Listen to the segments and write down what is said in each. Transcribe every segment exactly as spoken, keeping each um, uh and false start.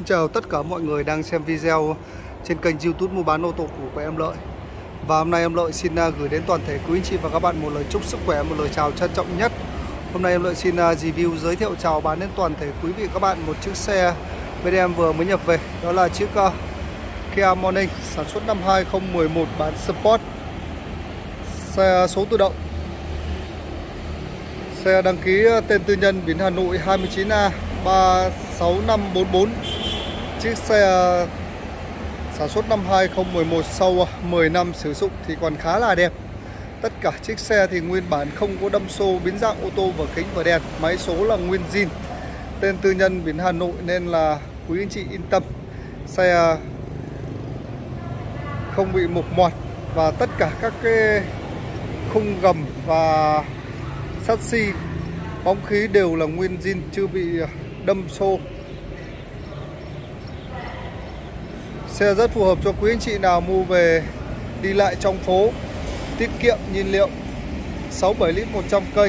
chào tất cả mọi người đang xem video trên kênh YouTube mua bán ô tô cũ của em Lợi. Và hôm nay em Lợi xin gửi đến toàn thể quý anh chị và các bạn một lời chúc sức khỏe, một lời chào trân trọng nhất. Hôm nay em Lợi xin review, giới thiệu, chào bán đến toàn thể quý vị và các bạn một chiếc xe bên em vừa mới nhập về. Đó là chiếc uh, Kia Morning sản xuất năm hai không một một, bản Sport, xe số tự động. Xe đăng ký tên tư nhân, biển Hà Nội hai chín A ba sáu năm bốn bốn. Chiếc xe sản xuất năm hai không một một, sau mười năm sử dụng thì còn khá là đẹp. Tất cả chiếc xe thì nguyên bản, không có đâm xô, biến dạng ô tô, vỏ kính và đèn. Máy số là nguyên zin, tên tư nhân, biển Hà Nội, nên là quý anh chị yên tâm. Xe không bị mục mọt và tất cả các cái khung gầm và sắt xi, bóng khí đều là nguyên zin, chưa bị đâm xô. Xe rất phù hợp cho quý anh chị nào mua về đi lại trong phố, tiết kiệm nhiên liệu, sáu bảy lít một trăm cây.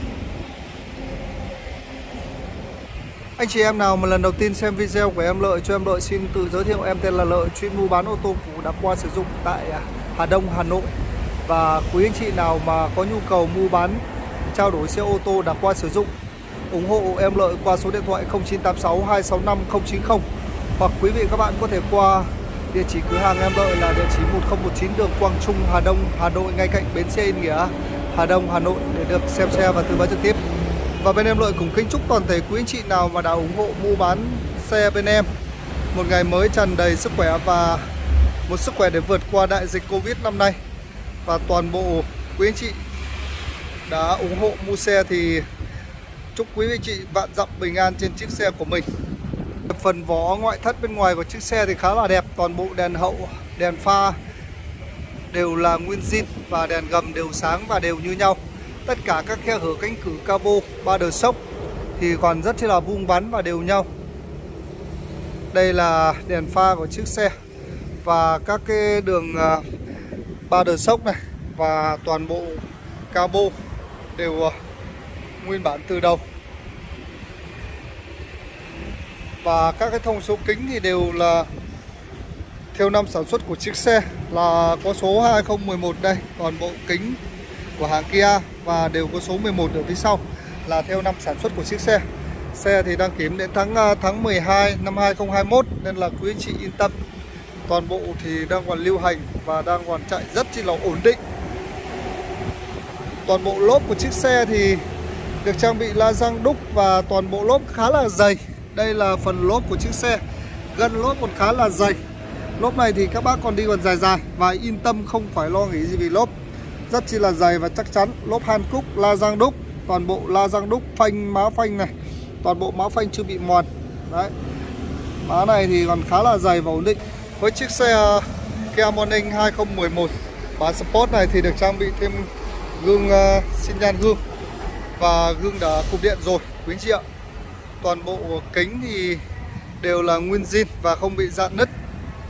Anh chị em nào mà lần đầu tiên xem video của em Lợi, cho em Lợi xin tự giới thiệu. Em tên là Lợi, chuyên mua bán ô tô cũ đã qua sử dụng tại Hà Đông, Hà Nội. Và quý anh chị nào mà có nhu cầu mua bán, trao đổi xe ô tô đã qua sử dụng, ủng hộ em Lợi qua số điện thoại không chín tám sáu hai sáu năm không chín không. Hoặc quý vị các bạn có thể qua địa chỉ cửa hàng em Lợi là địa chỉ một không một chín đường Quang Trung, Hà Đông, Hà Nội, ngay cạnh bến xe Yên Nghĩa, Hà Đông, Hà Nội, để được xem xe và tư vấn trực tiếp. Và bên em Lợi cũng kính chúc toàn thể quý anh chị nào mà đã ủng hộ mua bán xe bên em một ngày mới tràn đầy sức khỏe và một sức khỏe để vượt qua đại dịch Covid năm nay. Và toàn bộ quý anh chị đã ủng hộ mua xe thì chúc quý anh chị vạn dặm bình an trên chiếc xe của mình. Phần vỏ ngoại thất bên ngoài của chiếc xe thì khá là đẹp. Toàn bộ đèn hậu, đèn pha đều là nguyên zin và đèn gầm đều sáng và đều như nhau. Tất cả các khe hở, cánh cửa, cabo, ba đờ sốc thì còn rất là vuông vắn và đều nhau. Đây là đèn pha của chiếc xe và các cái đường uh, ba đờ sốc này và toàn bộ cabo đều uh, nguyên bản từ đầu. Và các cái thông số kính thì đều là theo năm sản xuất của chiếc xe, là có số hai không một một đây, toàn bộ kính của hãng Kia, và đều có số mười một ở phía sau là theo năm sản xuất của chiếc xe. Xe thì đăng kiểm đến tháng tháng mười hai năm hai không hai mốt, nên là quý anh chị yên tâm. Toàn bộ thì đang còn lưu hành và đang còn chạy rất chi là ổn định. Toàn bộ lốp của chiếc xe thì được trang bị la răng đúc và toàn bộ lốp khá là dày. Đây là phần lốp của chiếc xe, gân lốp còn khá là dày. Lốp này thì các bác còn đi còn dài dài và yên tâm, không phải lo nghĩ gì vì lốp rất chi là dày và chắc chắn. Lốp hàn cúc, la răng đúc, toàn bộ la răng đúc, phanh, má phanh này, toàn bộ má phanh chưa bị mòn. Đấy, má này thì còn khá là dày và ổn định. Với chiếc xe Kia Morning hai không một một bản Sport này thì được trang bị thêm gương uh, xi nhan gương và gương đã cụp điện rồi quý anh chị ạ. Toàn bộ kính thì đều là nguyên zin và không bị rạn nứt.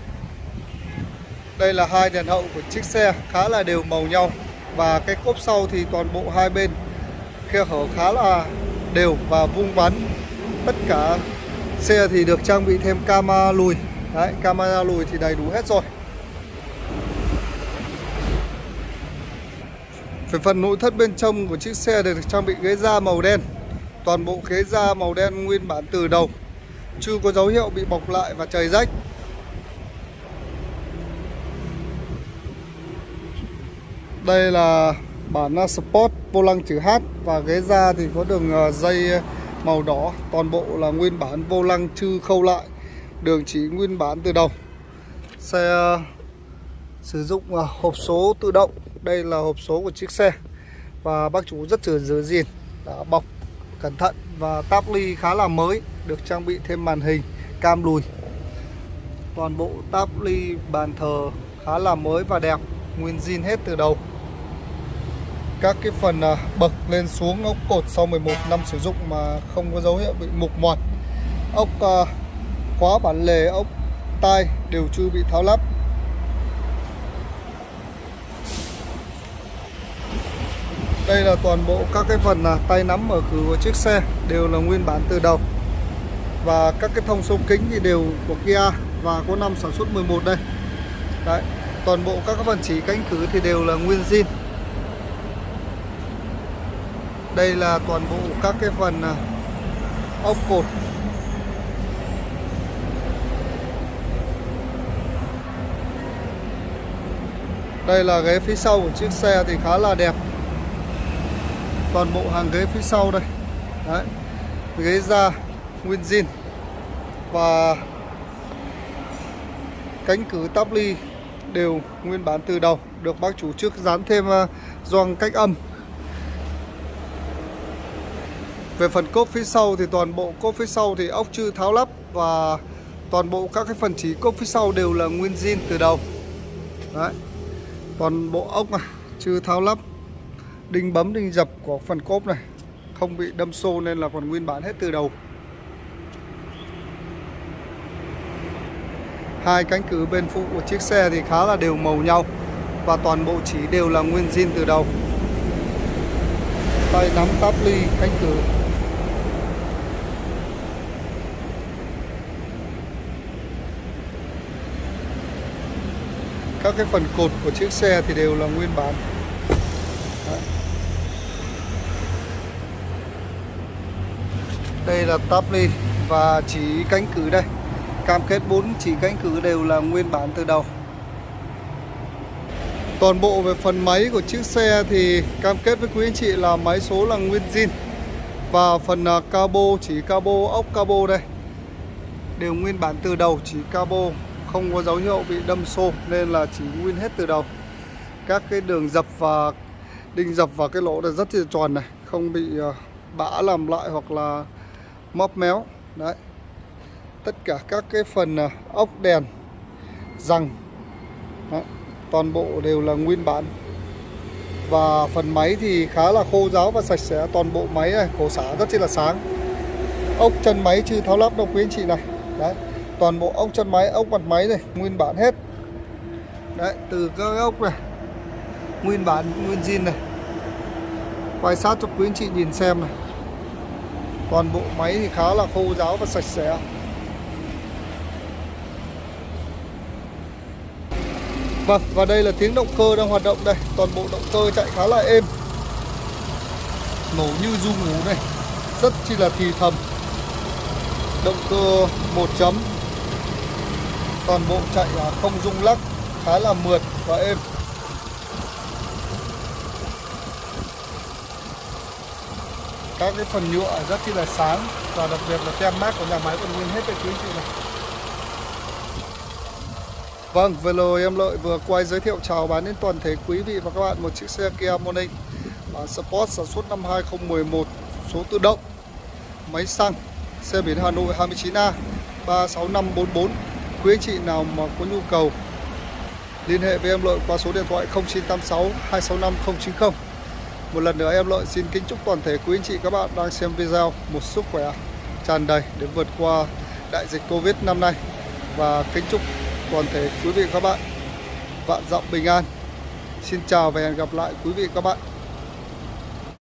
Đây là hai đèn hậu của chiếc xe, khá là đều màu nhau. Và cái cốp sau thì toàn bộ hai bên khe hở khá là đều và vuông vắn. Tất cả xe thì được trang bị thêm camera lùi. Đấy, camera lùi thì đầy đủ hết rồi. Về phần nội thất bên trong của chiếc xe thì được trang bị ghế da màu đen. Toàn bộ ghế da màu đen nguyên bản từ đầu, chưa có dấu hiệu bị bọc lại và chảy rách. Đây là bản Sport, vô lăng chữ H và ghế da thì có đường dây màu đỏ. Toàn bộ là nguyên bản, vô lăng chưa khâu lại, đường chỉ nguyên bản từ đầu. Xe uh, sử dụng uh, hộp số tự động. Đây là hộp số của chiếc xe và bác chủ rất là giữ gìn, đã bọc cẩn thận và táp ly khá là mới, được trang bị thêm màn hình, cam lùi. Toàn bộ táp ly, bàn thờ khá là mới và đẹp, nguyên zin hết từ đầu. Các cái phần bậc lên xuống, ốc cột sau mười một năm sử dụng mà không có dấu hiệu bị mục mọt. Ốc uh, khóa bản lề, ốc tai đều chưa bị tháo lắp. Đây là toàn bộ các cái phần tay nắm mở cửa của chiếc xe đều là nguyên bản từ đầu. Và các cái thông số kính thì đều của Kia và có năm sản xuất mười một đây. Đấy, toàn bộ các cái phần chỉ cánh cửa thì đều là nguyên zin. Đây là toàn bộ các cái phần ốc cột. Đây là ghế phía sau của chiếc xe thì khá là đẹp. Toàn bộ hàng ghế phía sau đây. Đấy, ghế da nguyên zin. Và cánh cửa táp ly đều nguyên bản từ đầu. Được bác chủ trước dán thêm gioăng cách âm. Về phần cốp phía sau thì toàn bộ cốp phía sau thì ốc chưa tháo lắp. Và toàn bộ các cái phần chỉ cốp phía sau đều là nguyên zin từ đầu. Đấy, toàn bộ ốc này chưa tháo lắp. Đinh bấm đinh dập của phần cốp này không bị đâm xô nên là còn nguyên bản hết từ đầu. Hai cánh cửa bên phụ của chiếc xe thì khá là đều màu nhau. Và toàn bộ chỉ đều là nguyên zin từ đầu. Tay nắm táp ly cánh cửa. Các cái phần cột của chiếc xe thì đều là nguyên bản. Đấy. Đây là táp ly và chỉ cánh cửa đây. Cam kết bốn chỉ cánh cửa đều là nguyên bản từ đầu. Toàn bộ về phần máy của chiếc xe thì cam kết với quý anh chị là máy số là nguyên zin. Và phần cabo, chỉ cabo, ốc cabo đây đều nguyên bản từ đầu, chỉ cabo không có dấu hiệu bị đâm xô nên là chỉ nguyên hết từ đầu. Các cái đường dập và đinh dập vào cái lỗ này rất là tròn này, không bị bã làm lại hoặc là móp méo. Đấy, tất cả các cái phần ốc đèn rằng đấy, toàn bộ đều là nguyên bản. Và phần máy thì khá là khô ráo và sạch sẽ. Toàn bộ máy này, cổ xả rất là sáng. Ốc chân máy chưa tháo lắp đâu quý anh chị này. Đấy, toàn bộ ốc chân máy, ốc mặt máy này nguyên bản hết. Đấy, từ các ốc này nguyên bản, nguyên zin này. Quay sát cho quý anh chị nhìn xem này. Toàn bộ máy thì khá là khô ráo và sạch sẽ. Vâng, và đây là tiếng động cơ đang hoạt động đây. Toàn bộ động cơ chạy khá là êm. Nổ như ru ngủ này, rất chi là thì thầm. Động cơ một chấm. Toàn bộ chạy không rung lắc, khá là mượt và êm. Các cái phần nhựa rất chi là sáng. Và đặc biệt là tem mác của nhà máy còn nguyên hết đây quý anh chị này. Vâng, vừa rồi em Lợi vừa quay giới thiệu chào bán đến toàn thể quý vị và các bạn một chiếc xe Kia Morning bản Sport sản xuất năm hai không một một, số tự động, máy xăng, xe biển Hà Nội hai chín A ba sáu năm bốn bốn. Quý anh chị nào mà có nhu cầu liên hệ với em Lợi qua số điện thoại không chín tám sáu hai sáu năm không chín không. Một lần nữa em Lợi xin kính chúc toàn thể quý anh chị các bạn đang xem video một sức khỏe tràn đầy để vượt qua đại dịch Covid năm nay. Và kính chúc toàn thể quý vị và các bạn vạn dặm bình an. Xin chào và hẹn gặp lại quý vị và các bạn.